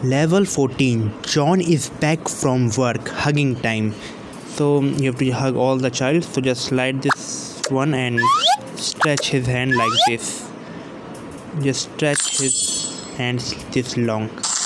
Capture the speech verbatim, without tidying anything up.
Level fourteen. John is back from work. Hugging time. So you have to hug all the child. So just slide this one and stretch his hand like this. Just stretch his hands this long.